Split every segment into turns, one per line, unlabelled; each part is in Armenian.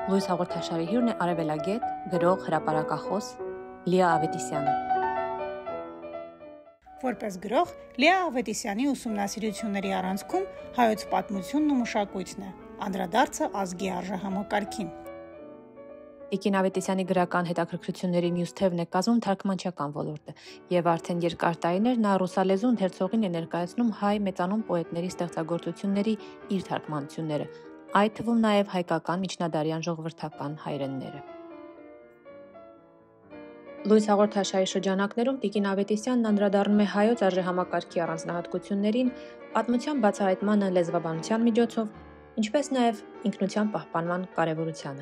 Լույս հաղորդաշարի հյուրն է արևելագետ, գրող, հրապարակախոս Լիա Ավետիսյանը։
Որպես գրող, Լիա Ավետիսյանի ուսումնասիրությունների առանցքում հայոց պատմությունն ու մշակույթն է, անդրադարձը ազգի արժեհամակարգին։
Տիկին Ավետիսյանի գրական հետաքրքրությունների մյուս թևն է կազմում թարգմանչական ոլորտը, եւ արդեն երկար տարիներ նա ռուսալեզու ընթերցողին է ներկայացնում հայ մեծանուն պոետների ստեղծագործությունների իր թարգմանությունները, այդ թվում նաև հայկական միջնադարյան ժողովրդական հայրենները։ Լույս հաղորդաշարի շրջանակներում տիկին Ավետիսյանն անդրադառնում է հայոց արժեհամակարգի առանձնահատկություններին, պատմության բացահայտմանը լեզվաբանության միջոցով, ինչպես նաև ինքնության պահպանման կարևորությանը։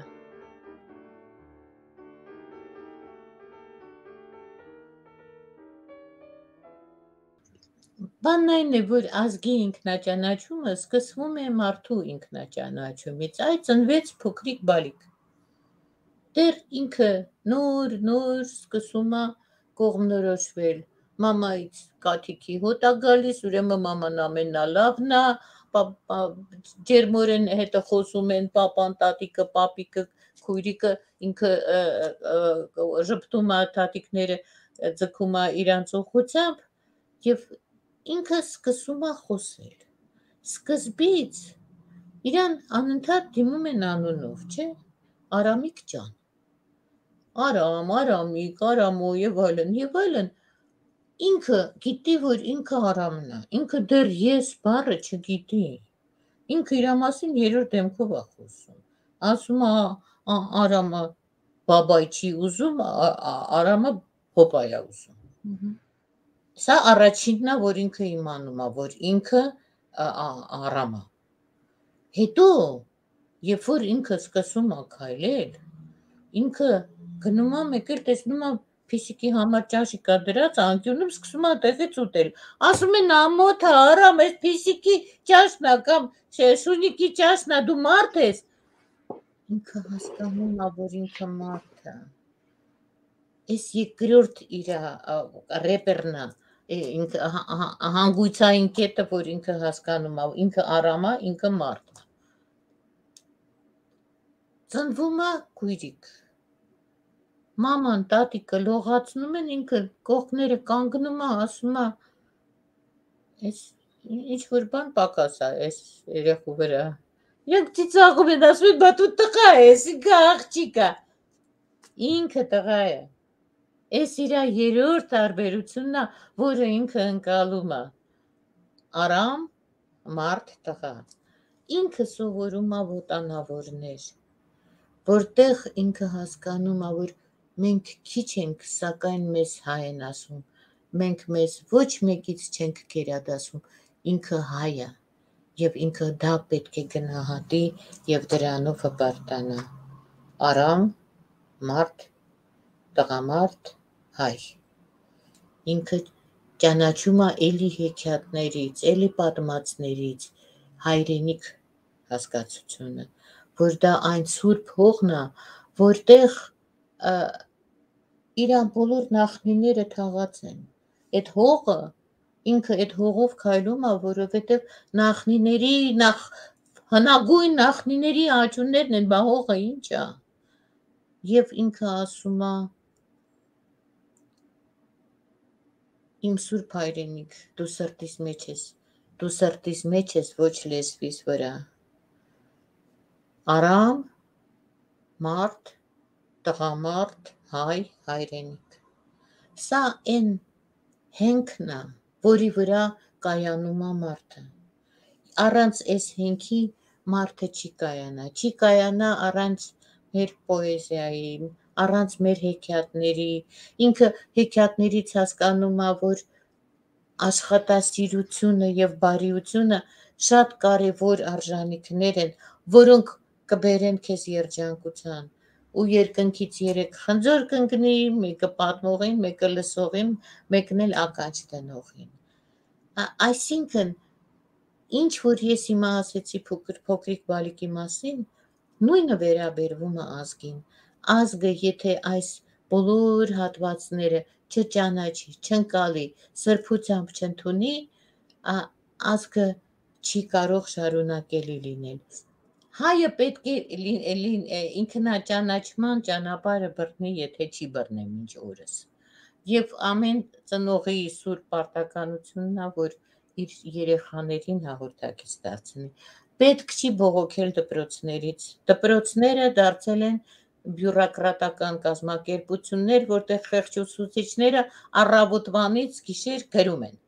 Բանն այն է, որ ազգի ինքնաճանաչումը սկսվում է մարդու ինքնաճանաչումից, այդ ծնվեց փոքրիկ բալիկ։ Դեռ ինքը նոր սկսում է կողմնորոշվել, մամայից կաթիքի հոտ է գալիս, ուրեմն մաման ամենալավն է, ջերմորեն հետը խոսում են պապան, տատիկը, պապիկը, քույրիկը, ինքը ժպտում է տատիկները, ձգում է իրանց ուղղությամբ եւ ինքը սկսում է խոսել։ Սկզբից իրան անընդհատ դիմում են անունով, չէ՞, Արամիկ ջան։ Արամ, Արամիկ, Արամո եւ այլն։ Ինքը գիտի, որ ինքը Արամն է, ինքը դեռ ես բառը չգիտի։ Ինքը իր մասին երրորդ դեմքով է խոսում։ Ասում է Արամը բաբայ չի ուզում, Արամը հոպայ է ուզում։ Սա առաջինն է, որ ինքը իմանում է, որ ինքը Արամ է։ Հետո, երբ որ ինքը սկսում է քայլել, ինքը գնում է մեկ էլ տեսնում է փիսիկի համար ճաշիկ է դրած, անկյունում սկսում է տեղից ուտել։ Ասում են ամոթ է, Արամ, այս փիսիկի ճաշն է կամ շունիկի ճաշն է, դու մարդ ես։ Ինքը հասկանում է, որ ինքը մարդ է։ Այս երկրորդ իր ռեպերն է, ինքը հանգույցային կետը, որ ինքը հասկանում է, ինքը Արամ է, ինքը մարդ է։ Ծնվում է քույրիկ։ Մաման, տատիկը լողացնում են, ինքը կողքները կանգնում է, ասում է, այս ինչ որ բան պակաս է, այս երեխու վրա։ Իրենք ծիծաղում են, ասում են, բա դու տղա ես, ինքը աղջիկ է։ Ինքը տղա է։ Այս իր երրորդ տարբերությունն է, որը ինքը ընկալում է։ Արամ, մարդ, տղա։ Ինքը սովորում է ոտանավորներ, որտեղ ինքը հասկանում է, որ մենք քիչ ենք, սակայն մեզ հայ են ասում, մենք մեզ ոչ մեկից չենք գերադասում, ինքը հայ է, եւ ինքը դա պետք է գնահատի եւ դրանով հպարտանա։ Արամ, մարդ, տղամարդ, հայ։ Ինքը ճանաչում է էլի հեքիաթներից, էլի պատմածներից հայրենիք հասկացությունը, որ դա այն սուրբ հողն է, որտեղ իրան բոլոր նախնիները թաղած են։ Այդ հողը, ինքը այդ հողով քայլում է, որովհետև նախնիների, հնագույն նախնիների աճուններն են, բա հողը ինչ է։ Եվ ինքը ասում է, իմ սուրբ հայրենիք, դու սրտիս մեջ ես, ոչ լեզվիս վրա։ Արամ, մարդ, տղամարդ, հայ, հայրենիք։ Սա այն հենքն է, որի վրա կայանում է մարդը։ Առանց այս հենքի մարդը չի կայանա առանց մեր պոեզիայի, առանց մեր հեքիաթների, ինքը հեքիաթներից հասկանում է, որ աշխատասիրությունը եւ բարիությունը շատ կարեւոր արժանինքներ են, որոնք կբերեն քեզ երջանկության ու երկնքից 3 խնձոր կընկնի, մեկը պատմողին, մեկը լսողին, մեկն էլ ականջ դնողին։ Այսինքն, ինչ որ ես հիմա ասեցի փոքրիկ բալիկի մասին, նույնը վերաբերվում է ազգին։ Ազգը, եթե այս բոլոր հատվածները չճանաչի, չընկալի, սրբությամբ չընդունի, ազգը չի կարող շարունակելի լինել։ Հայը պետք է ինքնաճանաչման ճանապարհը բռնի, եթե չի բռնել մինչ օրս։ Եվ ամեն ծնողի սուրբ պարտականությունն է, որ իր երեխաներին հաղորդակից դարձնի։ Պետք չի բողոքել դպրոցներից։ Դպրոցները դարձել են բյուրոկրատական կազմակերպություններ, որտեղ խեղճ ուսուցիչները առավոտվանից գիշեր գրում են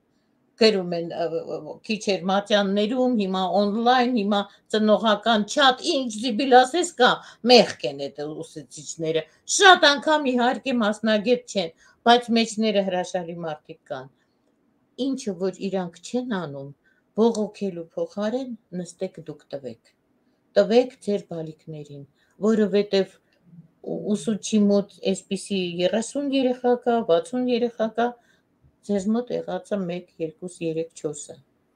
քիչեր մատյաններում, հիմա օնլայն, հիմա ծնողական չաթ, ինչ զիբիլ ասես կա, մեղք են այդ ուսուցիչները։ Շատ անգամ իհարկե մասնագետ չեն, բայց մեջները հրաշալի մարդիկ կան։ Ինչը որ իրանք չեն անում, բողոքելու փոխարեն նստեք դուք տվեք ձեր բալիկներին, որովհետև ուսուցչի մոտ այսպիսի 30 երեխա կա, 60 երեխա կա, ձեզ մոտ եղածը 1, 2, 3, 4-ը։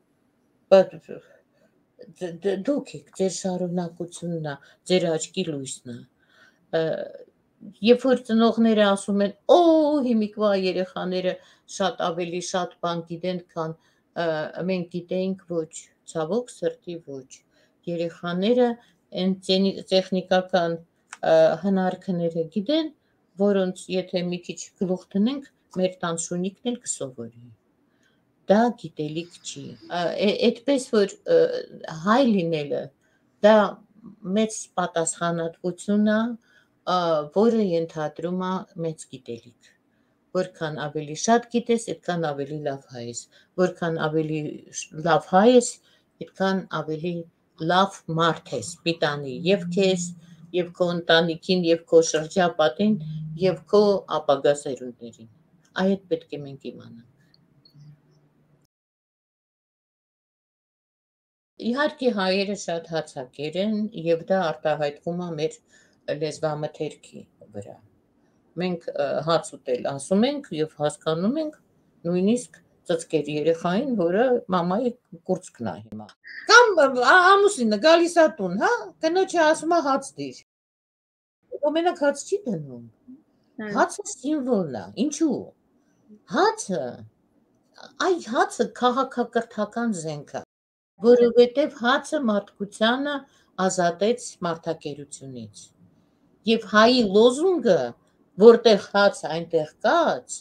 Դուք եք, ձեր շարունակությունն է, ձեր աչքի լույսն է։ Երբ որ ծնողները ասում են, հիմիկվա երեխաները շատ ավելի շատ բան գիտեն, քան մենք գիտեինք, ոչ, ցավոք սրտի ոչ։ Երեխաները այն տեխնիկական հնարքները գիտեն, որոնց եթե մի քիչ գլուխ դնենք, մեր տանշունիկն էլ կսովորի։ Դա գիտելիք չի։ Այդպես որ հայ լինելը դա մեծ պատասխանատվություն է, որը ենթադրում է մեծ գիտելիք։ Որքան ավելի շատ գիտես, այդքան ավելի լավ հայ ես։ Որքան ավելի լավ հայ ես, այդքան ավելի լավ մարդ ես, պիտանի եւ քեզ, եւ քո ընտանիքին, եւ քո շրջապատին, եւ քո ապագա սերունդներին։ Այդ պետք է մենք իմանանք։ Իհարկե հայերը շատ հացակեր են եւ դա արտահայտվում է մեր լեզվամթերքի վրա։ Մենք հաց ուտել ասում ենք եւ հասկանում ենք նույնիսկ ծծկեր երեխային, որը մամայի կուրծքն է հիմա։ Կամ ամուսինը գալիս է տուն, հա, կնոջը ասում է հաց դիր։ Ոմենակ հաց չի դնում։ Հացը սիմվոլ է։ Ինչու՞։ Հացը քաղաքակրթական զենք է, որովհետև հացը մարդկությանը ազատեց մարդակերությունից։ Եվ հայի լոզունգը, որտեղ հաց այնտեղ կաց,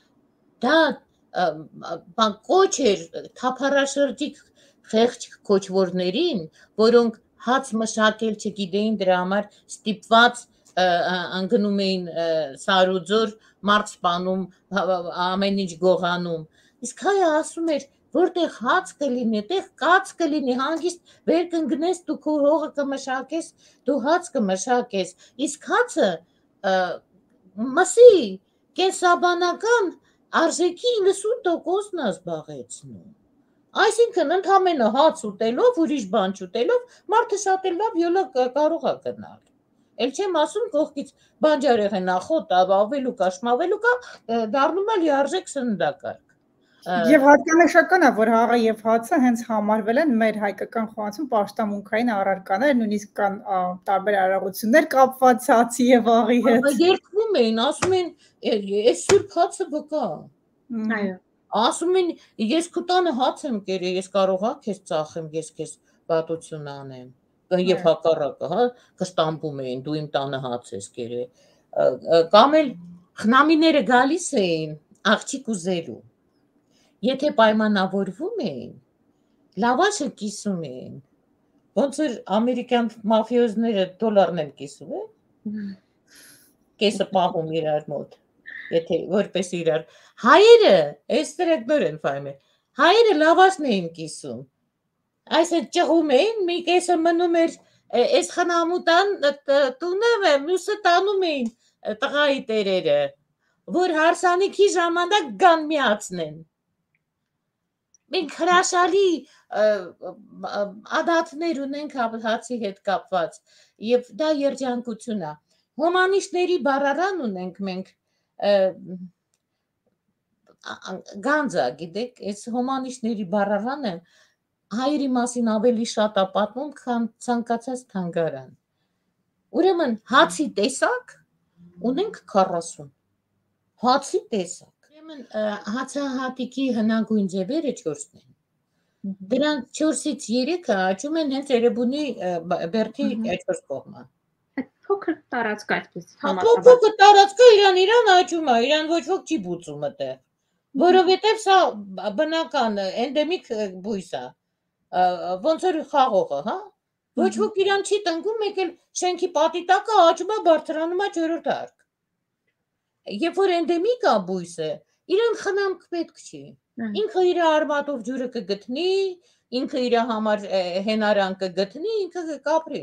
դա կոչ էր թափառաշրջիկ խեղճ քոչվորներին, որոնք հաց մշակել չգիտեին, դրա համար ստիպված անգնում էին սարուձոր, մարդ սպանում, ամեն ինչ գողանում։ Իսկ հայը ասում էր, որտեղ հաց կլինի, այդտեղ կաց կլինի, հանգիստ վեր կընկնես, դու քո հողը կմշակես, դու հաց կմշակես։ Իսկ հացը մսի կենսաբանական արժեքի 90%-ն է զբաղեցնում։ Այսինքն ընդամենը հաց ուտելով, ուրիշ բան չուտելով, մարդը շատ էլ լավ յոլա կարող է գնալ։ Էլ չեմ ասում կողքից բանջարեղեն, ախոտ, ավելուկա, շմավելուկա, դառնում է լիարժեք սննդակարգ։
Եվ հատկանշական է, որ հաղը եւ հացը հենց համարվել են մեր հայկական խոհանոցում պաշտամունքային առարկաներ, նույնիսկ կան տարբեր արարողություններ կապված հացի եւ աղի հետ։
Երկվում էին, ասում են, այս սուրբ հացը վկա։
Այո։
Ասում են, ես քո տանը հաց եմ կերել, ես կարող եմ քեզ ծախեմ, ես քեզ պատություն անեմ։ Եվ հակառակը, հա, կստամբում էին, դու իմ տանը հաց ես կերել։ Կամ էլ խնամիները գալիս էին աղջիկ ուզելու։ Եթե պայմանավորվում էին, լավաշը կիսում էին։ Ոնց որ ամերիկյան մաֆիոզները դոլարն են կիսում, կեսը պահում իրար մոտ, եթե որպես իրար։ Հայերը, այս տրեկներ են ֆայմել, հայերը լավաշն էին կիսում։ Այս այդ ճղում էին, մի կեսը մնում էր այս խնամուտան տունը, մյուսը տանում էին տղայի տերերը, որ հարսանիքի ժամանակ գան միացնեն։ Մենք հրաշալի ադատներ ունենք հացի հետ կապված եւ դա երջանկություն է։ Հոմանիշների բառարան ունենք մենք գանձա, գիտեք, այս հոմանիշների բառարանը հայերի մասին ավելի շատ է պատմում, քան ցանկացած թանգարան։ Ուրեմն հացի տեսակ ունենք 40։ Հացի տեսակ։ Ուրեմն հացահատիկի հնագույն ձևերը 4-ն են։ Դրանք 4-ից 3-ը աճում են հենց Էրեբունի բերդի այդպես կողմը։
Այդ փոքր տարածք այսպես
Փոքր տարածքը իրան աճում է, իրան ոչ ոք չի բուծում այդտեղ։ Որովհետև սա բնական էնդեմիկ բույս է։ Ոնց որ խաղողը, հա։ Ոչ ոք իրան չի տնկում, մեկ էլ շենքի պատի տակը աճում է, բարձրանում է 4-րդ հարկ։ Երբ որ էնդեմիկ է բույսը, իրան խնամք պետք չի։ Ինքը իր արմատով ջուրը կգտնի, ինքը իր համար հենարան կգտնի, ինքը կապրի։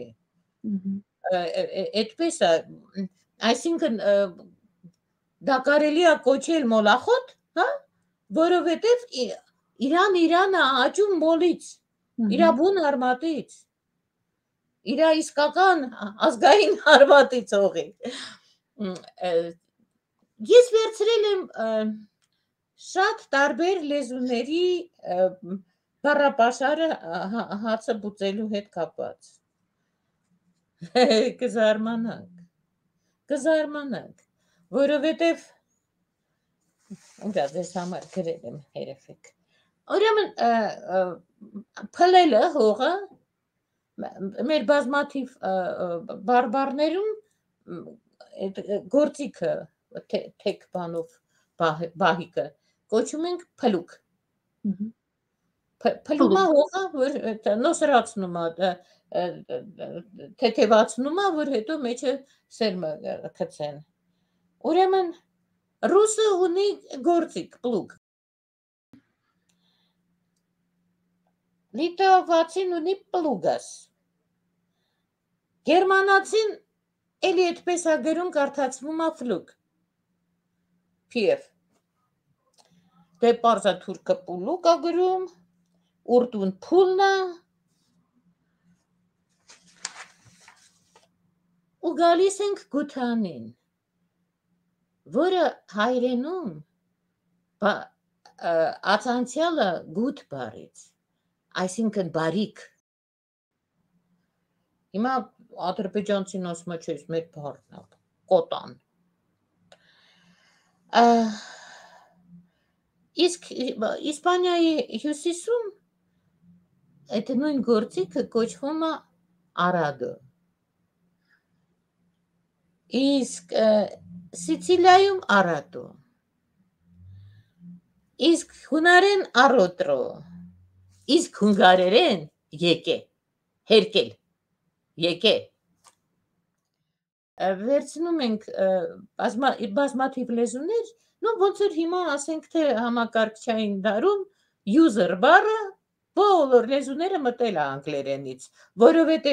Այդպես է, այսինքն դա կարելի է կոչել մոլախոտ, հա, որովհետև իրանը աճում մոլից, իր բուն արմատից, իր իսկական ազգային արմատից հողի։ Ես վերցրել եմ շատ տարբեր լեզուների բառապաշարը հացը բուծելու հետ կապված։ Կզարմանանք, որովհետև ուրա ձեզ համար գրել եմ երեխեք։ Ուրեմն փլելը հողը մեր բազմաթիվ բարբառներում գործիքը թեք բանով բահիկը կոչում ենք փլուկ։ Փլումա հողը, որ նոսրացնում է, թեթևացնում է, որ հետո մեջը սերմը գցեն։ Ուրեմն ռուսը ունի գործիք, պլուկ։ Լիտովացին ունի պլուգաս։ Գերմանացին էլի այդպես է գրում, կարդացվում է ֆլուկ։ Փիև։ Դե պարզա թուրքը պուլուկ է գրում, ուրդուն փուլնա։ Ու գալիս ենք գութանին, որը հայրենում ացանցյալը գութ բառից, այսինքն բարիք։ Հիմա ադրբեջանցին ասում է, չէ, մեր բառն է, կոտան։ Իսկ Իսպանիայի հյուսիսում այդ նույն գործիքը կոչվում է արադո։ Իսկ Սիցիլիայում արատո։ Իսկ հունարեն արոտրո։ Իսկ հունգարերեն եկե, հերկել, եկե։ Վերցնում ենք բազմաթիվ լեզուներ, ոնց որ հիմա ասենք թե համակարգչային դարում user բառը բոլոր լեզուները մտել է անգլերենից, որովհետև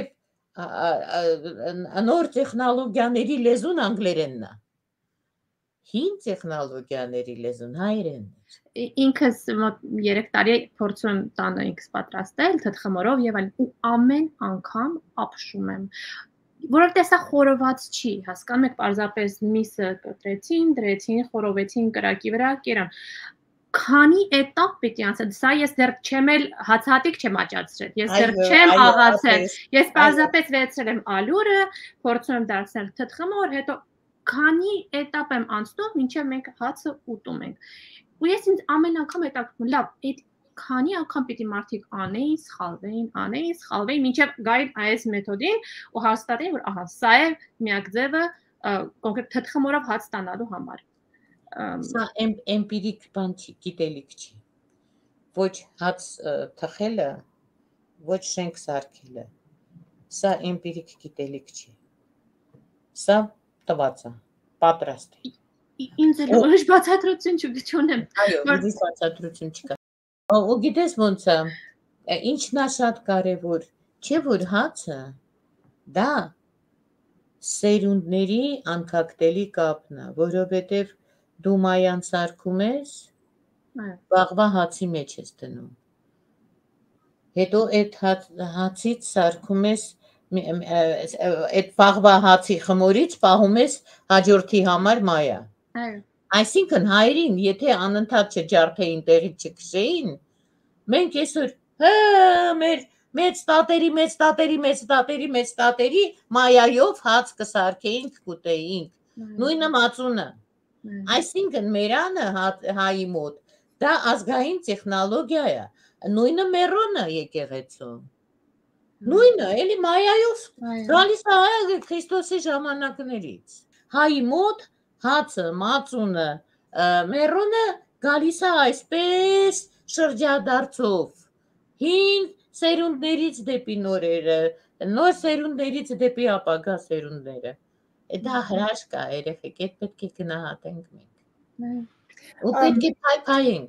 նոր տեխնոլոգիաների լեզուն անգլերենն է։ Հին տեխնոլոգիաների լեզուն հայերենն է։
Ինքս մոտ 3 տարի փորձում եմ տանը ինքս պատրաստել թթխմորով եւ այլն ու ամեն անգամ ապշում եմ։ Որովհետեւ սա խորոված չի, հասկանում եք, պարզապես միսը կտրեցին, դրեցին, խորովեցին կրակի վրա, կերան։ Քանի էտապ պիտի անցնել, սա ես դեռ չեմ էլ հացահատիկ չեմ աճացրել, ես դեռ չեմ աղացել, ես պարզապես վերցրել եմ ալյուրը, փորձում եմ դարձնել թթխմոր, հետո քանի էտապ եմ անցնում, մինչև մենք հացը ուտում ենք։ Ու ես ինձ ամեն անգամ հետաքրքրում, լավ, այդ քանի անգամ պիտի մարդիկ անեին, սխալվեին, մինչև գային այս մեթոդին ու հաստատեին, որ ահա, սա է միակ ձևը կոնկրետ թթխմորով հաց ստանալու համար։
Սա էմպիրիկ բան չի, գիտելիք չի։ Ոչ հաց թխելը, ոչ շենք սարքելը։ Սա էմպիրիկ գիտելիք չի։ Սա տված է, պատրաստ է։
Ինձ էլ ուրիշ բացատրություն չունեմ։
Այո, ուրիշ բացատրություն չկա։ Ու գիտես ոնց է, ինչն է շատ կարևոր, չէ՞ որ հացը դա սերունդների անքակտելի կապն է, որովհետև դու մայան սարքում ես, վաղվա հացի մեջ ես դնում։ Հետո այդ հացից սարքում ես, այդ վաղվա հացի խմորից պահում ես հաջորդի համար մայա։ Այսինքն հայրին, եթե անընդհատ չջարդեին, տեղից չքշեին, մենք այսօր մեր մեծ տատերի մայայով հաց կսարքեինք, կուտեինք, նույնը մածունը։ Այսինքն մերանը հայի մոտ Դա ազգային տեխնոլոգիա է։ Նույնը մերոնը եկեղեցում։ Նույնը, էլի մայայով գալիս է Քրիստոսի ժամանակներից։ Հայի մոտ հացը, մածունը, մերոնը գալիս է այսպես շրջադարձով։ Հին սերունդներից դեպի նորերը, նոր սերունդներից դեպի ապագա սերունդները։ Դա հրաշք է, երեխեք, այդ պետք է գնահատենք մենք։ Ու պետք է փայփայենք։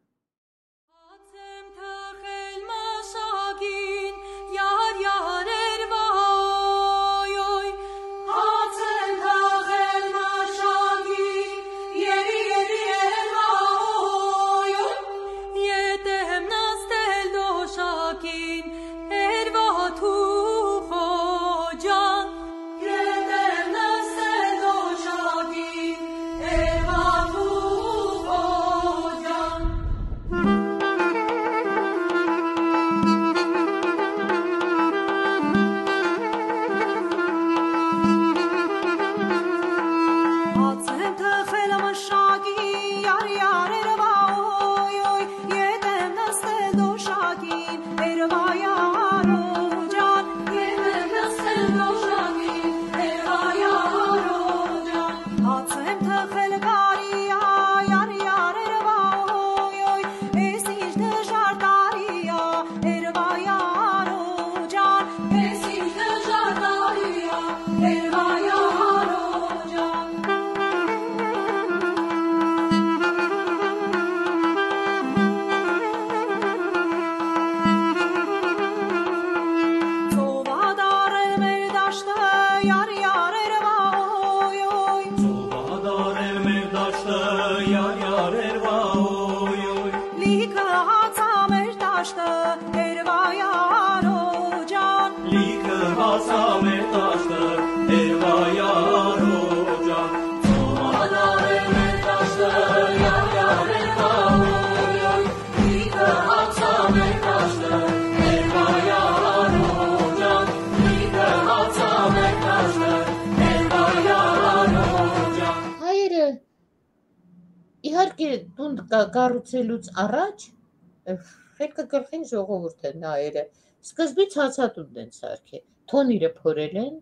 Իհարկե տուն կառուցելուց առաջ պետք է գլխին ժողովուրդ է նայերը սկզբից հացատուն են սարքել թոնիրը փորել են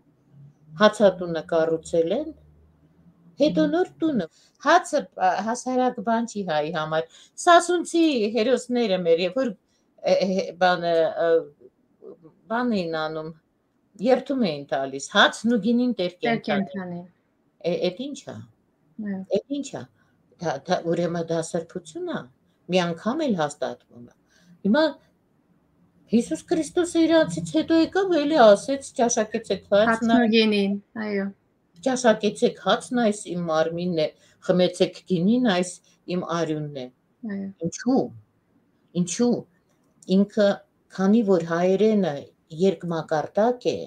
հացատունը կառուցել են հետո նոր տունը հացը հասարակ բան չի հայի համար սասունցի հերոսները մեր երբ որ բան էին անում երթում էին տալիս հացն ու գինին տեր կենթանի այդ ինչա ուրեմն դա սրբություն է մի անգամ էլ հաստատվում է հիմա Հիսուս Քրիստոսը իրանցից հետո եկավ էլի ասեց ճաշակեցեք հացն
այո
ճաշակեցեք հացն այս իմ մարմինն է խմեցեք գինին այս իմ արյունն է ինչու ինքը քանի որ հայերենը երկմակարդակ է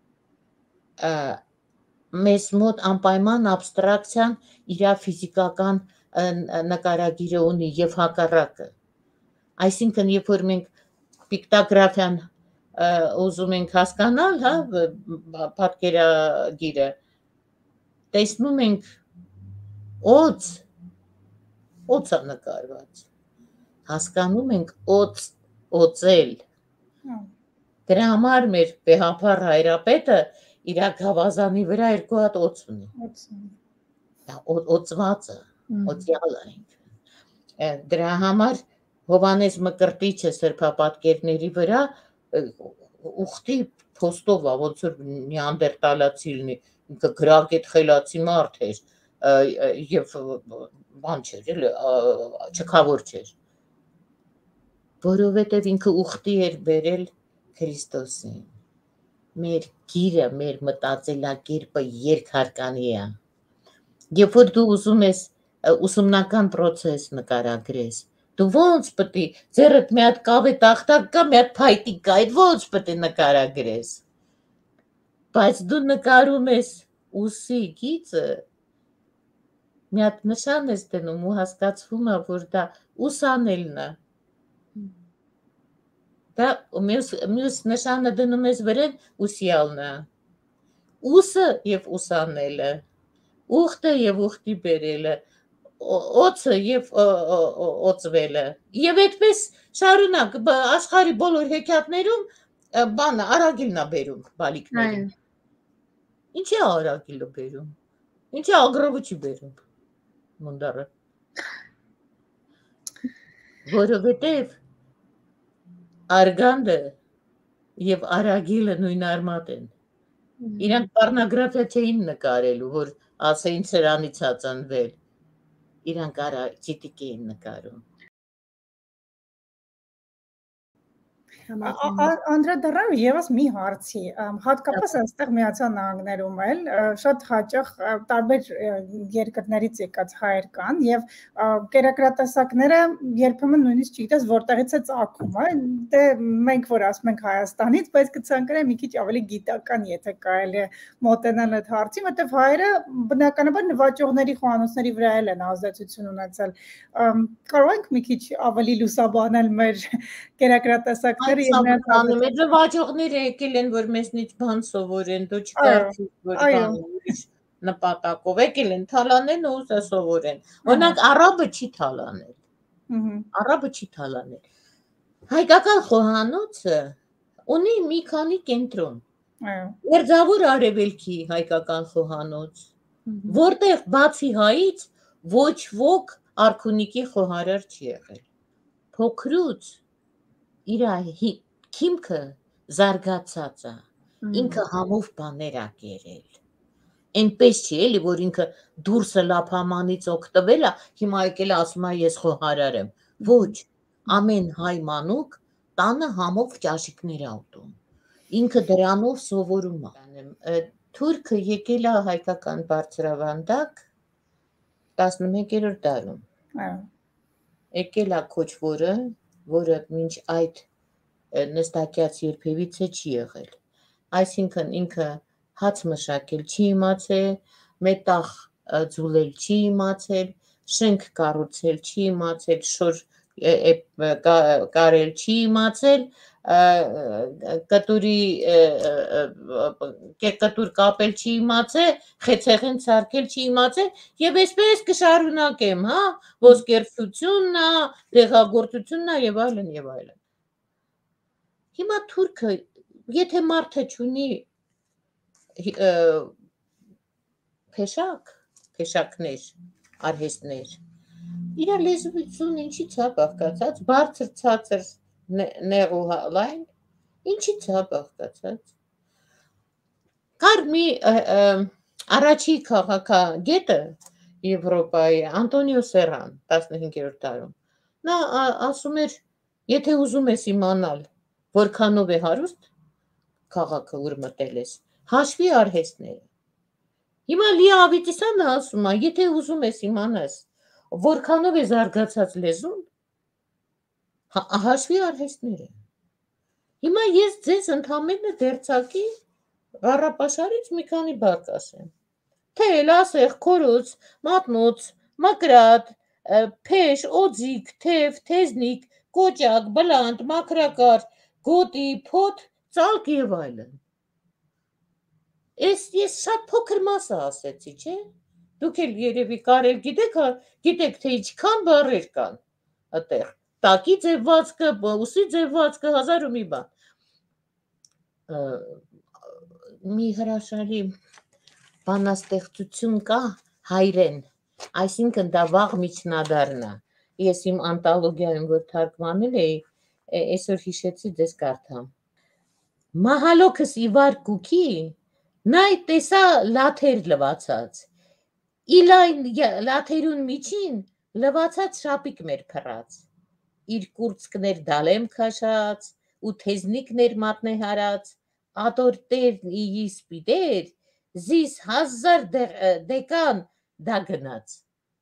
մեզ մոտ անպայման абստրակցիան իր ֆիզիկական նկարագիրը ունի եւ հակառակը այսինքն երբ որ մենք պիկտոգրաֆիան ուզում ենք հասկանալ հա պատկերագիրը տեսնում ենք օծը նկարված հասկանում ենք օծել դրա համար մեր բեհապար հայրապետը իր գավազանի վրա երկու հատ օծ ունի օծվածը օծյալը դրա համար Հովանես Մկրտիչը սրբապատկերների վրա ուխտի փոստով ոնց որ նեանդերտալացի լինի ինքը գրագետ խելացի մարդ էր եւ բան չէր էլի չքավոր չէր որովհետեւ ինքը ուխտի էր բերել Քրիստոսին մեր գիրը մեր մտածելակերպը երկհարկանի է երբ որ դու ուզում ես ուսումնական process նկարագրես դու ոնց պետք է ձեռդ մի հատ կավե տախտակ կա մի հատ փայտիկ կա այդ ոնց պետք է նկարագրես բայց դու նկարում ես ուսի գիծը մի հատ նշան ես դնում ու հասկացվում է որ դա ուսանելն է դա մյուս նշանը դնում ես վրան ուսյալն է ուսը եւ ուսանելը ուխտը եւ ուխտի բերելը օծը եւ օծվելը եւ այդպես շարունակ աշխարհի բոլոր հեքիաթներում բանը արագիլն է բերում բալիկներին ինչի է արագիլը բերում ինչի ագրովը չի բերում մունդարը որովհետեւ արգանդը եւ արագիլը նույն արմատ են իրանք պառնոգրաֆիա չէին նկարելու որ ասեին սրանից է ծնվել իրանք արագիտիկ էին նկարում
Անդրադառնալու եւս մի հարցի, հատկապես այստեղ Միացյալ Նահանգներում էլ շատ հաճախ տարբեր երկրներից եկած հայեր կան եւ կերակրատեսակները երբեմն նույնիսկ չգիտես որտեղից է ծագում, դե մենք որ ասում ենք Հայաստանից, բայց կցանկանայի մի քիչ ավելի գիտական, եթե կարելի է մոտենալ այդ հարցին, որտեղ հայերը բնականաբար նվաճողների խոհանոցների վրա են ազդեցություն ունեցել։ Կարող ենք մի քիչ ավելի լուսաբանել մեր կերակրատեսակները
Մեր նվաճողները եկել են, որ մեզնից բան սովորեն, դու չկարծես, որ բան ուրիշ նպատակով եկել են, թալանեն ու սովորեն։ Օրինակ արաբը չի թալանել։ Արաբը չի թալանել։ Հայկական խոհանոցը ունի մի քանի կենտրոն։ Մերձավոր Արևելքի հայկական խոհանոց, որտեղ բացի հայից ոչ ոք արքունիքի խոհարար չի եղել։ Փոքրուց իր քիմքը զարգացած է, ինքը համով բաներ է կերել։ Այնպես չի էլի, որ ինքը դուրսը լափամանից օգտվել է, հիմա եկել է ասում է ես խոհարար եմ։ Ոչ, ամեն հայ մանուկ տանը համով ճաշիկներ է ուտում։ Ինքը դրանով սովորում է։ Թուրքը եկել է հայկական բարձրավանդակ 11-րդ դարում։ Եկել է քոչվորը, որը մինչ այդ նստակյաց երբևիցե չի եղել։ Այսինքն ինքը հաց մշակել չի իմացել, մետաղ ձուլել չի իմացել, շենք կառուցել չի իմացել, շոր կարել չի իմացել, կտուր կապել չի իմացել, խեցեղեն ցարկել չի իմացել եւ այսպես կշարունակեմ, հա, ոսկերչությունն է, դեղագործությունն է եւ այլն եւ այլն։ Հիմա թուրքը, եթե մարդը չունի փեշակներ, արհեստներ, իր լեզվությունը ինչից է բաղկացած, բարձր ցածր նեղ ու լայն, ինչից է բաղկացած։ Կար մի առաջի քաղաքագետը Եվրոպայի Անտոնիո Սերան 15-րդ դարում։ Նա ասում էր, եթե ուզում ես իմանալ, որքանով է հարուստ քաղաքը ուր մտել ես, հաշվի արհեստները։ Հիմա Լիա Ավետիսյանը ասում է, եթե ուզում ես իմանաս, որքանով է զարգացած լեզուն, հաշվի արհեստները։ Հիմա ես ձեզ ընդամենը դերձակի Ղառապաշարից մի քանի բառ կասեմ։ Թել, ասեղ, քորոց, մատնոց, մակրատ, փեշ, օձիկ, թև, թեզնիկ, կոճակ, բլանտ, մակրակար, գոտի, փոթ, ծալկ եւ այլն։ Ես շատ փոքր մասը ասեցի, չէ՞։ Դուք էլ երևի կարել գիտեք, թե ինչքան բառեր կան այդտեղ։ Տակի ձևվածքը, ուսի ձևվածքը, հազար ու մի բան։ Մի հրաշալի բանաստեղծություն կա հայրեն, այսինքն դա վաղ միջնադարն է։ Ես իմ անտոլոգիայում որ թարգմանել էի, այսօր հիշեցի ձեզ կարդամ։ Մահալոքս իվար կուքի, նայ տեսա լաթեր լվացած, իլայն լաթերուն միջին լվացած շապիկ մեր փռած, իր կուրծքներ դալեմ քաշած, ու թեզնիկներ մատնե հարած, ադոր տեր իիս պիտեր, զիս 1000 դեկան դա գնաց։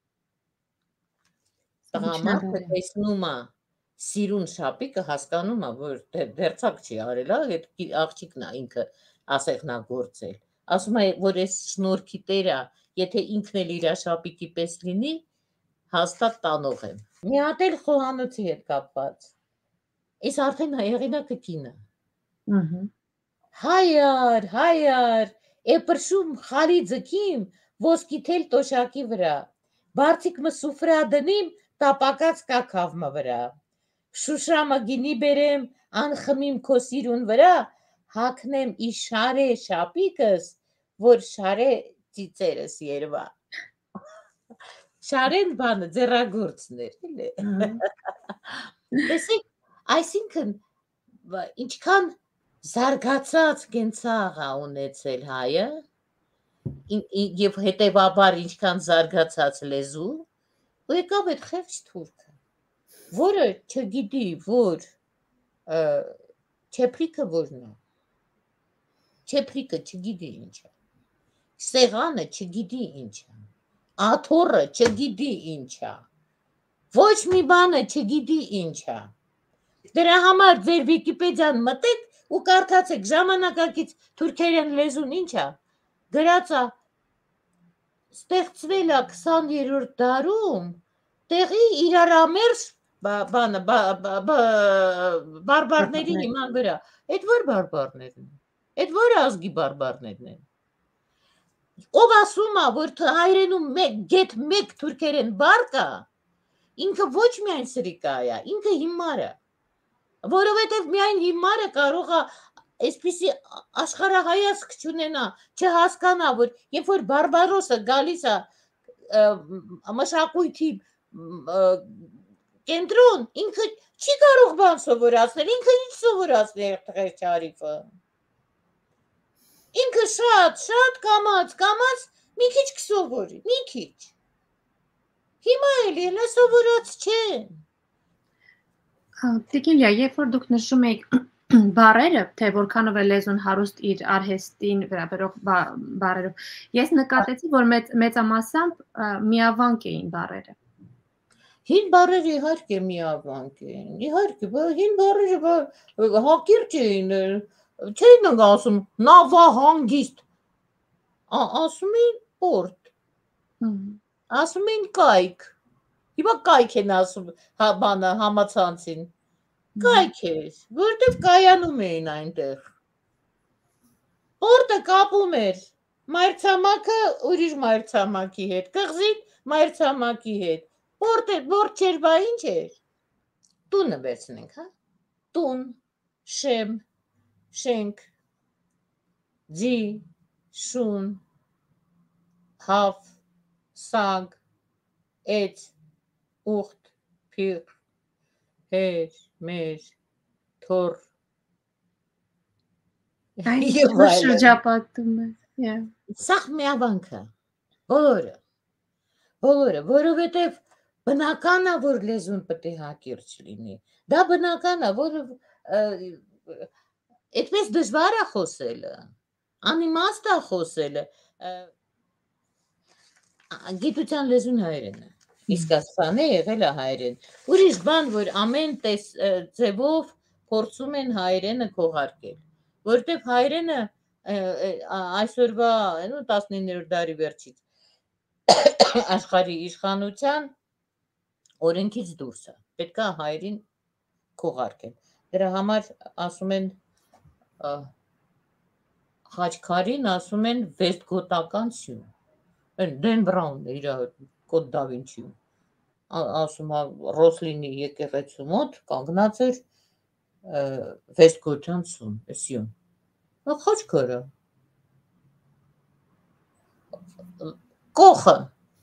Տղամարդը տեսնում է սիրուն շապիկը հասկանում է, որ դերձակ չի արել, այդ աղջիկն է ինքը ասեղնա գործել։ Ասում է, որ այս շնորհքի տերը, եթե ինքն էլ իր շապիկի պես լինի, հաստատ տանող եմ։ Մի հատ էլ խոհանոցի հետ կապված։ Այս արդեն հեղինակը կինը։ Հայար, էպրշում խալի ձկիմ ոսկի թել տոշակի վրա, բարձիկը սուֆրա դնիմ, տապակած կակավմը վրա, շուշրամը գինի բերեմ, անխմիմ քոսիրուն վրա, հակնեմ ի շարե շապիկս, որ շարե ծիծերս երվա։ Շարեն բանը ձեռագործներ, էլի։ Տեսեք, այսինքն ինչքան զարգացած կենցաղ ունեցել հայը, եւ հետեւաբար ինչքան զարգացած լեզու, ու եկավ այդ խեղճ թուրքը, որը չգիտի, որ չեփրիկը որն է։ Չեփրիկը չգիտի ինչ է։ Սեղանը չգիտի ինչ է։ Աթոռը չգիտի ինչ է։ Ոչ մի բանը չգիտի ինչ է։ Դրա համար ձեր Վիկիպեդիան մտեք ու կարդացեք ժամանակակից թուրքերեն լեզուն ինչ է։ Գրած է ստեղծվել է 20-րդ դարում տեղի իրարամերժ բանը բարբարների հիման վրա։ Այդ որ բարբարներն են։ Այդ որ ազգի բարբարներն են։ Ով ասում է, որ հայրենում գեթ մեկ թուրքերեն բառ կա, ինքը ոչ միայն սրիկա է, ինքը հիմար է։ Որովհետև միայն հիմարը կարող է այսպիսի աշխարհայացք չունենա, չհասկանա, որ երբ որ բարբարոսը գալիս է մշակույթի կենտրոն, ինքը չի կարող բան սովորացնել, ինքը ինչ սովորացնել տղեր Չարիֆը։ Ինքը շատ կամած մի քիչ կսովորի, մի քիչ։ Հիմա էլի սովորած չեն։
Տիկին Լիա, երբ որ դուք նշում եք բառերը, թե որքանով է լեզուն հարուստ իր արհեստին վերաբերող բառերով, ես նկատեցի, որ մեծամասամբ միավանք էին բառերը։
Հին բառերը իհարկե միավանք էին, իհարկե, հին բառերը հակիրճ էին, չէին ասում նավահանգիստ, ասում էին պորտ, ասում էին կայք, հիմա կայք են ասում բանը համացանցին, կայք էր, որտև կայանում էին այնտեղ, պորտը կապում էր մայրցամաքը ուրիշ մայրցամաքի հետ, կղզին մայրցամաքի հետ, Պորտ չեր, բա ինչ էր, տունը վերցնենք, հա, տուն, շեմ, շենք, ձի, շուն, հավ, սագ, էց, ուղտ, փիղ, հեր, մեր, թոր,
Այս շրջապատում է,
սաղ միավանքը, բոլորը, որովհետև բնական է, որ լեզուն պետք է հակիրճ լինի, դա բնական է, որ այդպես դժվար է խոսելը, անիմաստ է խոսելը, գիտության լեզուն հայերեն է, իսկ ասպան է եղել է հայերեն, ուրիշ բան, որ ամեն ձևով փորձում են հայերենը քողարկել, որտև հայերենը այսօրվա 19-րդ դարի վերջից աշխարհի իշխանության օրենքից դուրս է, պետք է հայերին քողարկեն, դրա համար ասում են Խաչքարին ասում են վեստգոտական սյուն, Դեն Բրաունն է իր կոդ դա Վինչիում, ասում է Ռոսլինի եկեղեցու մոտ կանգնած էր վեստգոտյան սյուն, Խաչքարը, կողը,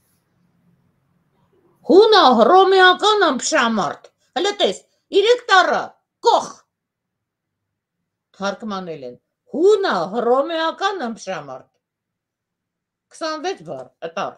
հունա հռոմեական ըմբշամարդ, հələ տես, 3 տարը, կող, թարգմանել են, հունա հռոմեական ըմբշամարդ, 26 բառ, տար,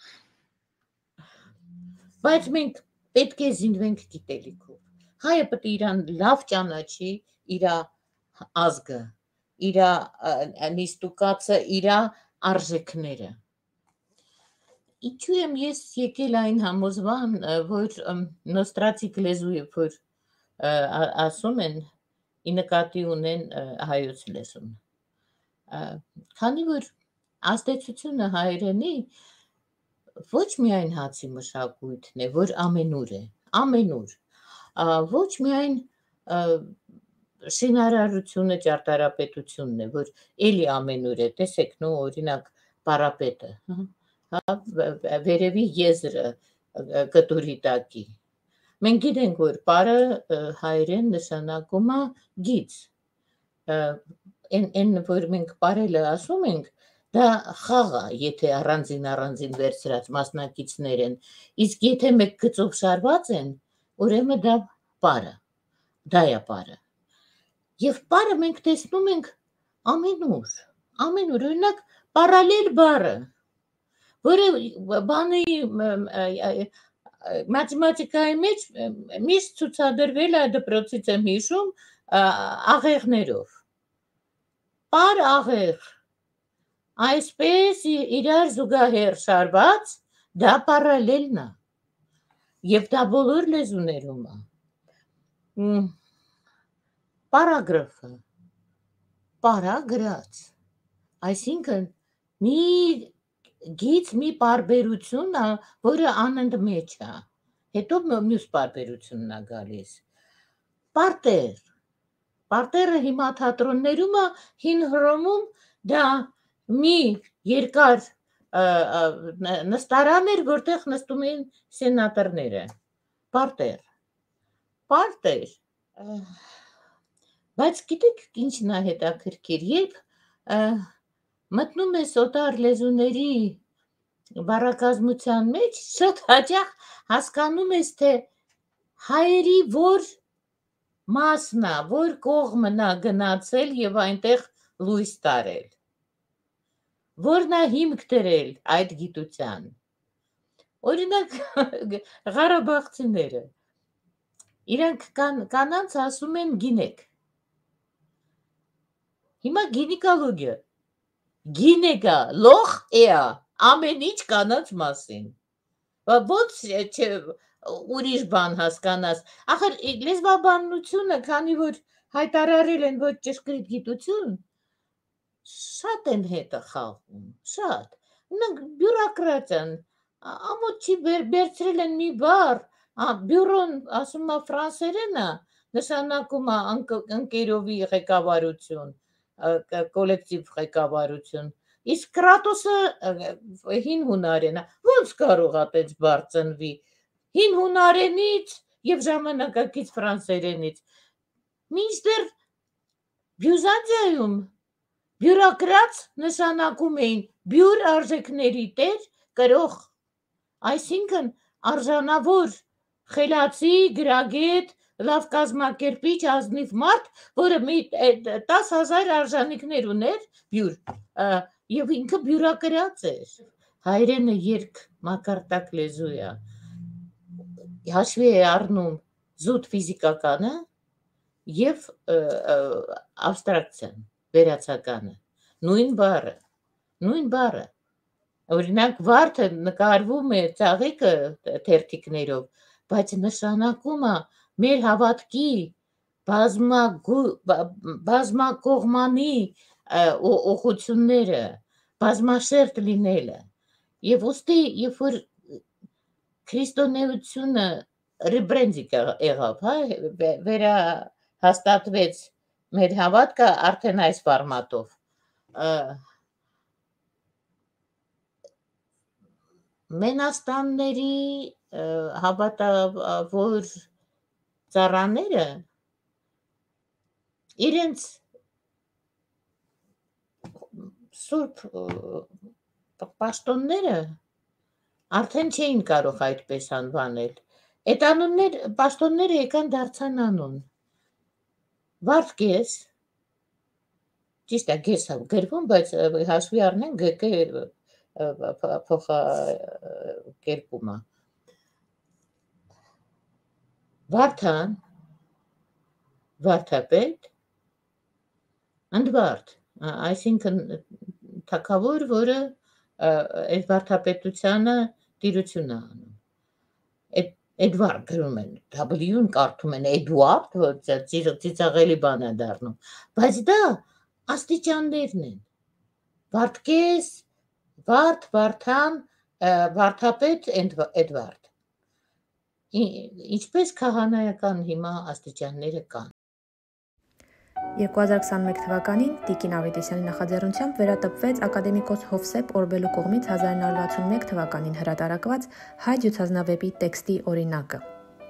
բայց մենք պետք է զինվենք գիտելիքով, հայը պետք է իրան լավ ճանաչի իր ազգը, իր նիստուկացը, իր արժեքները, Ինչու եմ ես եկել այն համոզման, որ նոստրատիկ լեզու երբ որ ասում են, ի նկատի ունեն հայոց լեզուն, քանի որ ազդեցությունը հայերենի ոչ միայն հացի մշակույթն է, որ ամենուր է, ոչ միայն շինարարությունը, ճարտարապետությունն է, որ էլի ամենուր է, տեսեք, օրինակ պարապետը, վերևի եզրը կտուրի տակի։ Մենք գիտենք, որ պարը հայերեն նշանակում է գիծ։ Այն որ մենք պարելը ասում ենք, դա խաղ է, եթե առանձին վերցրած մասնակիցներ են, իսկ եթե մեկ գծով շարված են, ուրեմն դա պարը, դա է պարը։ Եվ պարը մենք տեսնում ենք ամենուր, օրինակ պարալել բառը, որը բանի մաթեմատիկայի մեջ միշտ ցուցադրվել է, դպրոցից եմ հիշում, աղեղներով։ Պար աղեղ, այսպես իրար զուգահեռ շարված, դա պարալելն է, և դա բոլոր լեզուներում է։ Պարագրաֆը, պարագրած, այսինքն մի գիծ, մի պարբերություն է, որը անընդմեջ է, հետո մյուս պարբերությունն է գալիս։ Պարտեր, պարտերը հիմա թատրոններում է, հին Հռոմում դա մի երկար նստարան էր, որտեղ նստում էին սենատորները։ Պարտեր, բայց գիտեք ինչն է հետաքրքիր, երբ մտնում ես օտար լեզուների բառակազմության մեջ, շատ հաճախ հասկանում ես, թե հայերի որ մասն է, որ կողմն է գնացել և այնտեղ լույս տարել, որն է հիմք դրել այդ գիտության։ Օրինակ ղարաբաղցիները, իրանք կանանց ասում են գինեք։ Հիմա գինեկոլոգիա, գինեկա, լոխ էա, ամեն ինչ կանանց մասին։ Ոնց ուրիշ բան հասկանաս։ Ախր լեզվաբանությունը, քանի որ հայտարարել են, որ ճշգրիտ գիտություն, շատ են հետը խաղում, շատ։ Բյուրոկրատիան, ամոթ չի վերցրել են մի բառ, բյուրոն ասում է ֆրանսերեն է, նշանակում է ընկերովի ղեկավարություն, կոլեկտիվ ղեկավարություն, իսկ կրատոսը հին հունարեն է, ոնց կարող է տենց բառ ծնվի, հին հունարենից և ժամանակակից ֆրանսերենից, մինչդեռ Բյուզանդիայում բյուրոկրատ նշանակում էին բյուր արժեքների տեր կրող, այսինքն արժանավոր, խելացի, գրագետ, լավ կազմակերպիչ, ազնիվ մարդ, որը 10,000 արժանիքներ ուներ բյուր, և ինքը բյուրոկրատ էր։ Հայերենը երկ մակարդակ լեզու է, հաշվի է առնում զուտ ֆիզիկականը և աբստրակցիան, վերացականը, նույն բառը, օրինակ վարդը նկարվում է ծաղիկը թերթիկներով, բայց նշանակում է մեր հավատքի բազմակողմանի ուղղությունները, բազմաշերտ լինելը, և ուստի, երբ որ քրիստոնեությունը ռեբրենդինգ եղավ, վերահաստատվեց մեր հավատքը արդեն այս ֆորմատով, Մենաստանների հավատավոր ծառաները իրենց սուրբ պաշտոնները արդեն չէին կարող այդպես անվանել։ Այդ պաշտոնները եկան դարձան անուն։ Վարդգես, ճիշտ է, գես է գրվում, բայց հաշվի առնենք ԳԿ փոխակերպումը։ Վարդան, վարդապետ, ընդվարդ, այսինքն թագավոր, որը այդ վարդապետությանը տիրություն է անում։ Էդվարդ գրում են, W-ն կարդում են Էդուարդ, որ ծիծաղելի բան է դառնում, բայց դա աստիճաններն են։ Վարդգես, վարդ, վարդան, վարդապետ, Էդվարդ։ Ինչպես քահանայական հիմա աստիճանները կան։
2021 թվականին Տիկին Ավետիսյանի նախաձեռնությամբ վերատպվեց ակադեմիկոս Հովսեփ Օրբելու կողմից 1961 թվականին հրատարակված հայ ջութազնավեպի տեքստի օրինակը։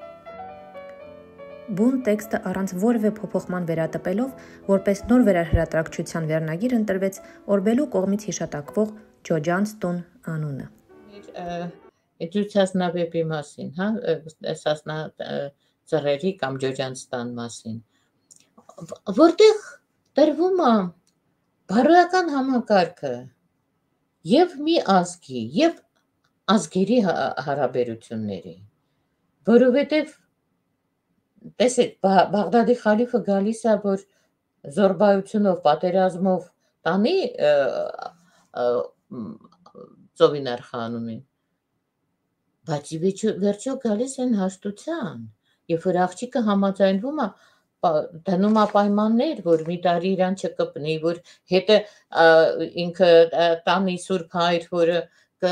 Բուն տեքստը առանց որևէ փոփոխման վերատպելով, որպես նոր վերահրատարակչության վերնագիր ընտրվեց Օրբելու կողմից հիշատակվող Ջոջանց տուն անունը։
Ջութազնավեպի մասին, սասնա ծռերի կամ Ջոջանց տան մասին, որտեղ տրվում է բարոյական համակարգը եւ մի ազգի եւ ազգերի հարաբերությունների, որովհետեւ տեսեք, Բաղդադի խալիֆը գալիս է, որ զորբայությունով, պատերազմով տանի Ծովինար խանումին, բայց վերջո գալիս են հաշտության, երբ որ աղջիկը համաձայնվում է, դնում է պայմաններ, որ մի տարի իրան չկպնի, որ հետը ինքը տանի Սուրբ Հայր, որը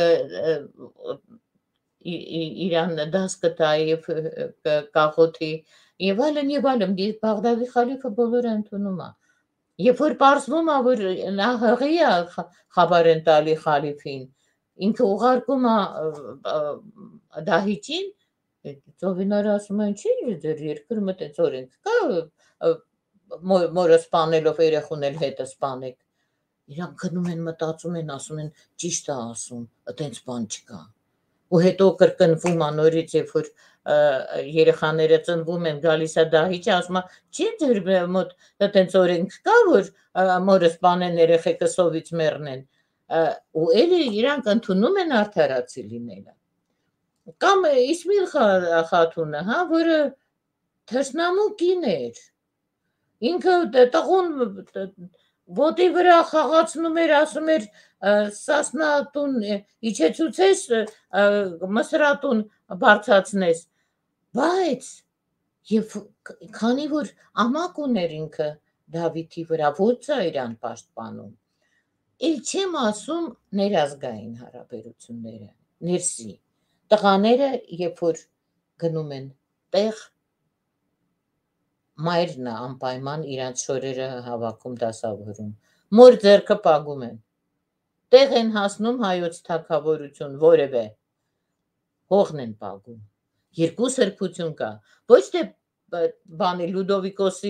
իրան դաս կտա եւ կաղոթի եւ այլն, Բաղդադի խալիֆը բոլորը ընդունում է։ Երբ որ պարզվում է, որ նա հղի է խաբար են տալի խալիֆին, ինքը ուղարկում է դահիճին, Ծովինարը ասում է, ինչի ձեր երկրում այդպես օրենք կա, մորը սպանելով երեխուն էլ հետը սպանեք։ Իրանք գնում են, մտածում են, ասում են, ճիշտ է ասում, այդպես բան չկա։ Ու հետո կրկնվում է նորից, երբ որ երեխաները ծնվում են, գալիս է դահիճը, ասում է, չի ձեր մոտ այդպես օրենք կա, որ մորը սպանեն, երեխեքը սովից մեռնեն։ Ու էլի իրանք ընդունում են արդարացի լինելը։ Կամ Իսմիլ խաթունը, որը թշնամու կին էր, ինքը տղուն ոտի վրա խաղացնում էր, ասում էր սասնա տուն իջեցուցես, մսրատուն բարձացնես, բայց եւ քանի որ ամակ ուներ ինքը Դավիթի վրա, ո՞ց է իրան պաշտպանում։ Էլ չեմ ասում ներազգային հարաբերությունները, ներսի։ Տղաները, երբ որ գնում են տեղ, մայրն է անպայման իրանց շորերը հավաքում դասավորում, մոր ձեռքը պագում են, տեղ են հասնում հայոց թագավորություն, որևէ, հողն են պագում, երկու սրբություն կա, ոչ թե բանի Լուդովիկոսի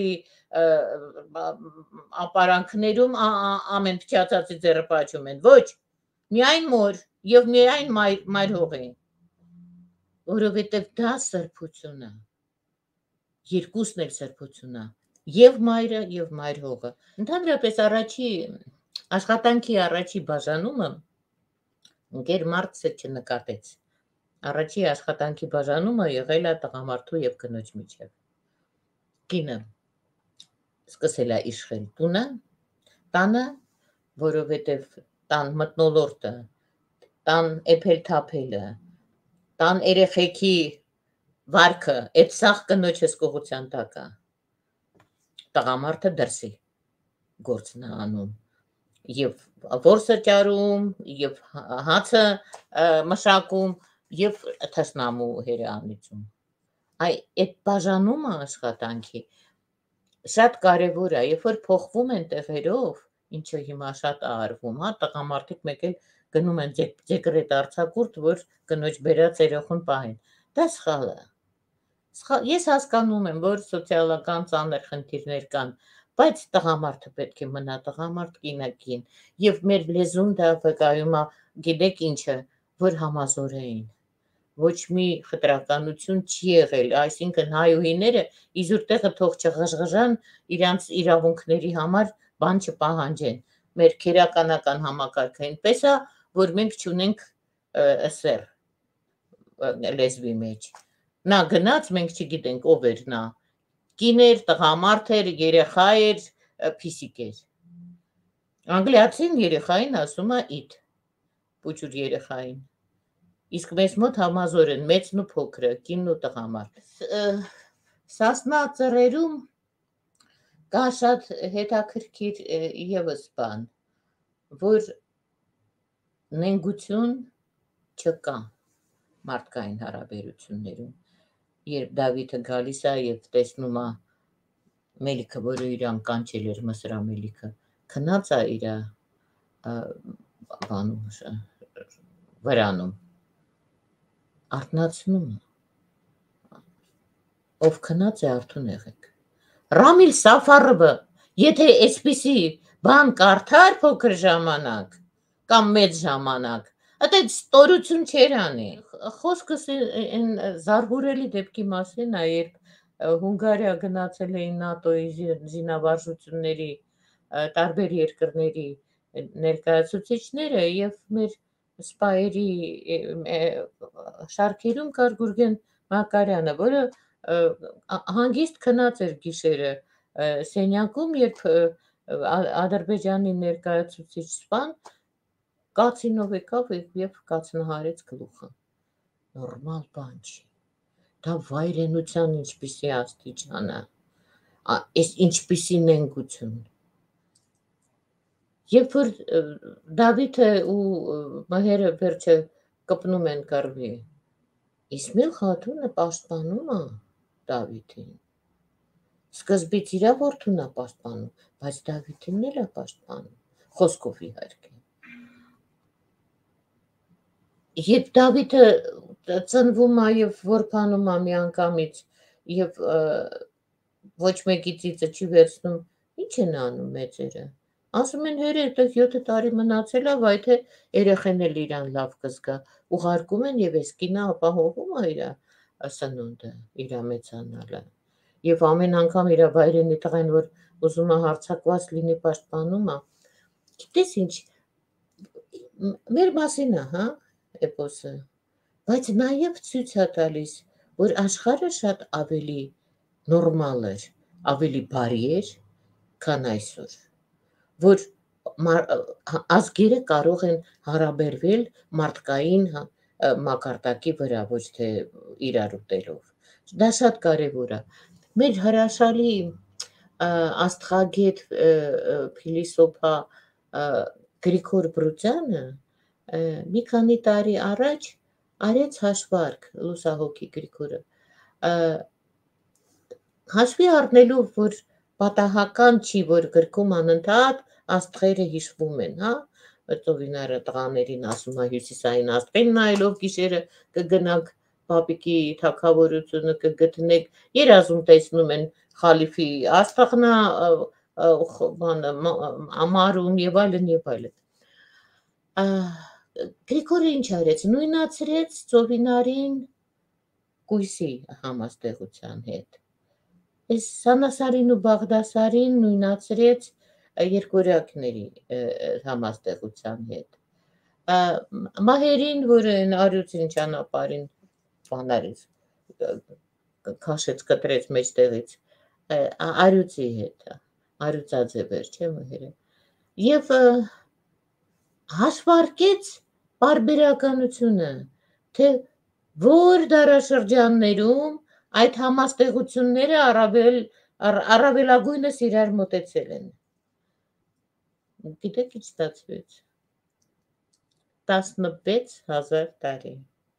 ապարանքներում ամեն փչացածի ձեռը պաչում են, ոչ, միայն մոր եւ միայն մայր հողի, որովհետեւ դա սրբություն է, երկուսն էլ սրբություն է, եւ մայրը եւ մայր հողը։ Ընդհանրապես աշխատանքի առաջի բաժանումը ընկեր Մարքսը չնկատեց։ Առաջի աշխատանքի բաժանումը եղել է տղամարդու եւ կնոջ միջեւ։ Կինը սկսել է իշխել տանը, որովհետեւ տան մթնոլորտը, տան էփել թափելը, տան երեխեքի վարքը, այդ սաղ կնոջ հսկողության տակ է։ Տղամարդը դրսի գործն է անում, եւ որսը ճարում, եւ հացը մշակում, եւ թշնամու հերանիցում։ Այդ բաժանումը աշխատանքի շատ կարևոր է, երբ որ փոխվում են տեղերով, ինչը հիմա շատ է արվում, տղամարդիկ մեկ էլ գնում են դեկրետ արձակուրդ, որ կնոջ բերած երեխուն պահեն։ Դա սխալ է։ Ես հասկանում եմ, որ սոցիալական ծանր խնդիրներ կան, բայց տղամարդը պետք է մնա տղամարդ, կինը կին, եւ մեր լեզուն դա վկայում է, գիտեք ինչը, որ համազորային, ոչ մի խտրականություն չի եղել, այսինքն հայուհիները իզուր տեղը թող չղժղժան, իրանց իրավունքների համար բան չպահանջեն, մեր քերականական համակարգը այնպես է, որ մենք չունենք սեր լեզվի մեջ։ Նա գնաց, մենք չգիտենք ով էր նա, կին էր, տղամարդ էր, երեխա էր, փիսիկ էր։ Անգլիացին երեխային ասում է it, փոքր երեխային։ Իսկ մեզ մոտ համազոր են մեծն ու փոքրը, կինն ու տղամարդ։ Սասնա ծռերում կա շատ հետաքրքիր եւս բան, որ նենգություն չկա մարդկային հարաբերություններում։ Երբ Դավիթը գալիս է եւ տեսնում է մելիքը, որը իրան կանչել էր մսրամելիքը, քնած է իր բանում վրանում, արթնացնում է, ով քնած է արթուն եղեք։ Ռամիլ Սաֆարովը, եթե այսպիսի բան կարդար փոքր ժամանակ կամ մեծ ժամանակ, այդ ստորություն չեր անի։ Խոսքս այն զարհուրելի դեպքի մասին է, երբ Հունգարիա գնացել էին ՆԱՏՕ-ի զինավարժությունների տարբեր երկրների ներկայացուցիչները եւ մեր սպայերի շարքերում կար Գուրգեն Մակարյանը, որը հանգիստ քնած էր գիշերը սենյակում, երբ Ադրբեջանի ներկայացուցիչ սպան կացինով եկավ եւ կացնահարեց գլուխը։ Նորմալ բան չի։ Դա վայրենության ինչպիսի աստիճան է, այս ինչպիսի նենգություն։ Երբ որ Դավիթը ու Մհերը վերջը կպնում են կռվի, Իսմայել խաթունը պաշտպանում է Դավիթին։ Սկզբից իր որդուն է պաշտպանում, բայց Դավիթին էլ է պաշտպանում, խոսքով իհարկե։ Երբ Դավիթը ծնվում է եւ որբանում է միանգամից եւ ոչ մեկի ծիծը չի վերցնում, ինչ են անում մեծերը։ Ասում են հերեր, 7 տարի մնացել է, վայ թե երեխեն էլ իրան լավ կզգա, ուղարկում են եւ այս կինը ապահովում է իր սնունդը, իր մեծանալը։ Եվ ամեն անգամ իր վայրենի տղեն, որ ուզում է հարցակված լինի, պաշտպանում է։ Գիտես ինչ, մեր մասին է, հա, էպոսը, բայց նաեւ ցույց է տալիս, որ աշխարհը շատ ավելի նորմալ էր, ավելի բարի էր, քան այսօր, որ ազգերը կարող են հարաբերվել մարդկային մակարդակի վրա, ոչ թե իրար ուտելով։ Դա շատ կարևոր է։ Մեր հրաշալի աստղագետ փիլիսոփա Գրիգոր Բրուձյանը մի քանի տարի առաջ արեց հաշվարկ, լուսահոգի Գրիգորը, հաշվի առնելու, որ պատահական չի, որ գրքում անընդհատ աստղերը հիշվում են, հա, ծովինարը տղաներին ասում է հյուսիսային աստղին նայելով գիշերը կգնաք պապիկի թագավորությունը կգտնեք, երազում տեսնում են խալիֆի աստղնա ամարում եւ այլն եւ այլն։ Գրիգորը ինչ արեց, նույնացրեց ծովինարին կույսի համաստեղության հետ։ Այս Սանասարին ու Բաղդասարին նույնացրեց երկորյակների համաստեղության հետ։ Մահերին, որը արյուծին ճանապարհին բանարից քաշեց, կտրեց մեջտեղից, արյուծի հետ, արյուծաձև էր, չէ՞ Մհերը։ Եվ հաշվարկեց պարբերականությունը, թե որ դարաշրջաններում այդ համաստեղությունները առավելագույնս իրար մոտեցել են։ Գիտեք ինչ ստացվեց։ 16,000 տարի։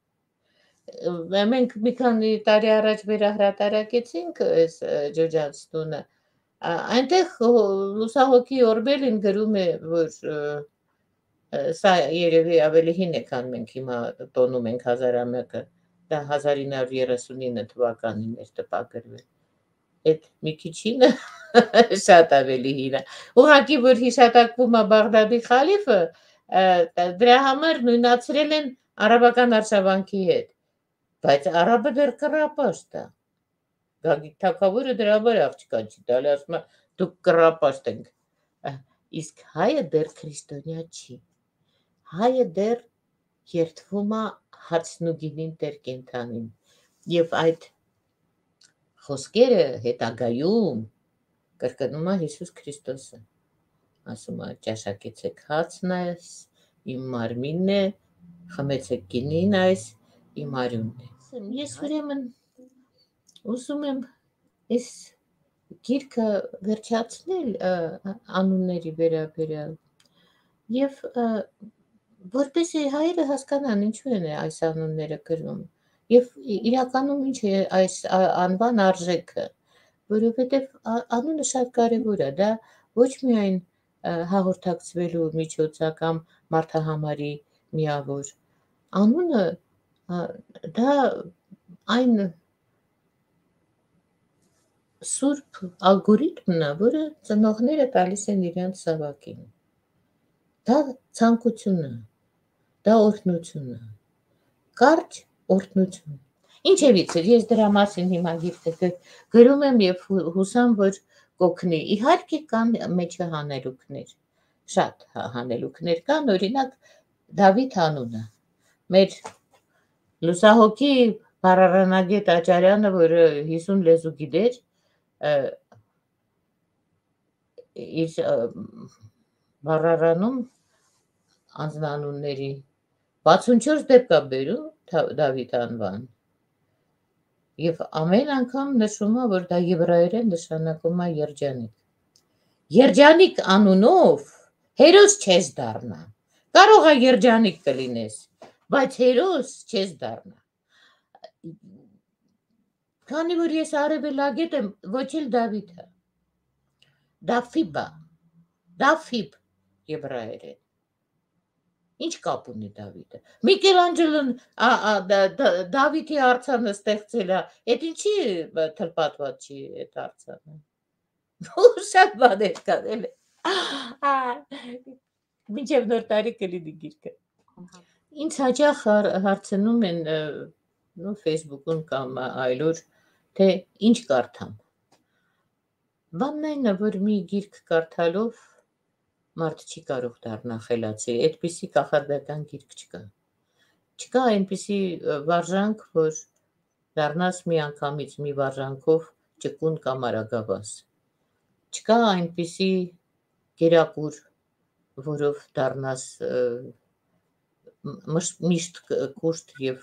Մենք մի քանի տարի առաջ վերահրատարակեցինք այս ջոջած տունը։ Այնտեղ լուսահոգի Օրբելին գրում է, որ սա երևի ավելի հին է, քան մենք հիմա տոնում ենք հազարամյակը, դա 1939 թվականին էր տպագրվել։ Այդ մի քիչ հինը շատ ավելի հին է։ Ուղղակի որ հիշատակվում է Բաղդադի խալիֆը, դրա համար նույնացրել են արաբական արշավանքի հետ, բայց արաբը դեռ կռապաշտ է։ Գագիկ թագավորը դրա համար աղջկա չի տալի, ասում է դուք կռապաշտ ենք։ Իսկ հայը դեռ քրիստոնյա չի։ Հայը դեռ երդվում է հացնուգինին տեր կենթանին։ Եվ այդ խոսքերը հետագայում կրկնում է Հիսուս Քրիստոսը։ Ասում է ճաշակեցեք հացն այս, իմ մարմինն է, խմեցեք գինին այս, իմ արյունն է։ Ես ուրեմն ուզում եմ այս գիրքը վերջացնել անունների վերաբերյալ եւ որպեսզի հայերը հասկանան ինչու են այս անունները գրում եւ իրականում ինչ է այս անվան արժեքը։ որովհետև անունը շատ կարևոր է, դա ոչ միայն հաղորդակցվելու միջոց է կամ մարդահամարի միավոր։ Անունը դա այն սուրբ ալգորիթմն է, որը ծնողները տալիս են իրենց զավակին։ Դա ցանկություն է, դա օրհնություն է, կարճ օրհնություն։ Ինչևիցեր, ես դրա մասին հիմա գիրքը գրում եմ եւ հուսամ, որ կօգնի։ Իհարկե կան մեջը հանելուկներ, շատ հանելուկներ կան, օրինակ Դավիթ անունը։ Մեր լուսահոգի Բարարանագետ Աճարյանը, որը 50 լեզու գիտեր, իր Բարարանում անձնանունների 64 դեպք է բերում Դավիթ անվան։ Եվ ամեն անգամ նշում է, որ դա եբրայերեն նշանակում է երջանիկ։ Երջանիկ անունով հերոս չես դառնա։ Կարող է երջանիկ կլինես, բայց հերոս չես դառնա։ Քանի որ ես արևելագետ եմ, ոչ էլ Դավիթը։ Դավիթ եբրայերեն։ Ինչ կապ ունի Դավիթը։ Միքելանջելոն Դավիթի արձանը ստեղծել է, այդ ինչի թլպատված չի այդ արձանը։ Շատ բաներ կան։ Մինչև նոր տարի կլինի գիրքը։ Ինձ հաճախ հարցնում են Facebook-ում կամ այլուր, թե ինչ կարդամ։ Բանն այն է, որ մի գիրք կարդալով մարդ չի կարող դառնալ խելացի, այդպիսի կախարդական գիրք չկա։ Չկա այնպիսի վարժանք, որ դառնաս մի անգամից մի վարժանքով ճկուն կամ արագավազ։ Չկա այնպիսի գերակուր, որով դառնաս միշտ կուշտ եւ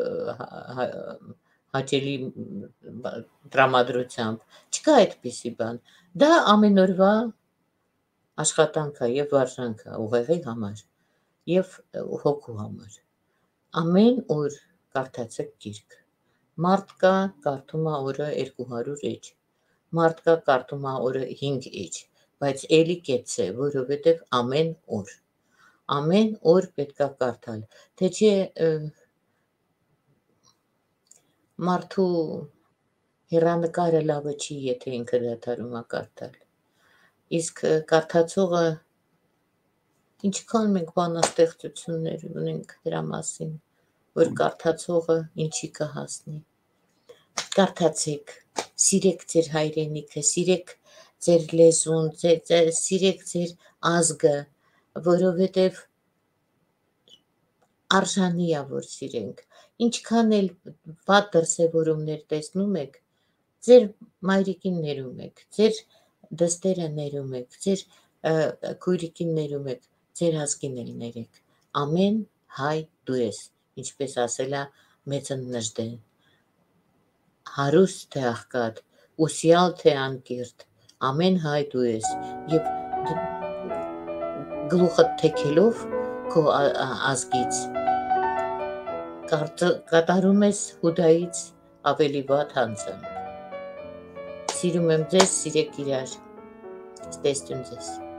հաճելի տրամադրությամբ։ Չկա այդպիսի բան։ Դա ամենօրվա աշխատանք է եւ վարժանք է ուղեղի համար եւ հոգու համար։ Ամեն օր կարդացեք գիրք։ Մարդ կա կարդում է օրը 200 էջ։ Մարդ կա կարդում է օրը 5 էջ, բայց էլի կեց է, որովհետեւ ամեն օր պետք է կարդալ։ Թե չէ մարդու հեռանկարը լավը չի, եթե ինքը դադարում է կարդալ։ Իսկ կարդացողը ինչքան մենք բանաստեղծություններ ունենք դրա մասին, որ կարդացողը ինչի կհասնի։ Կարդացեք, սիրեք ձեր հայրենիքը, սիրեք ձեր լեզուն, սիրեք ձեր ազգը, որովհետև արժանի է, որ սիրենք։ Ինչքան էլ վատ դրսևորումներ տեսնում եք, ձեր մայրիկին ներում եք, ձեր դստերը ներում եք, ձեր քույրիկին ներում եք, ձեր ազգին էլ ներեք։ Ամեն հայ դու ես, ինչպես ասել է մեծն Նժդեն։ Հարուստ թե աղքատ, ուսյալ թե անկիրթ, ամեն հայ դու ես, եւ գլուխդ թեքելով քո ազգից կատարում ես Հուդայից ավելի վատ հանցանք։ Սիրում եմ ձեզ, սիրեք իրար, ստեսություն ձեզ։